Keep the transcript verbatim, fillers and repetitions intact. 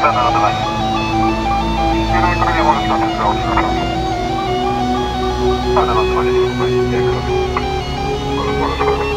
は長田ない。手前から山口の鉄が落ちました。さあ、長田までに向かいてください。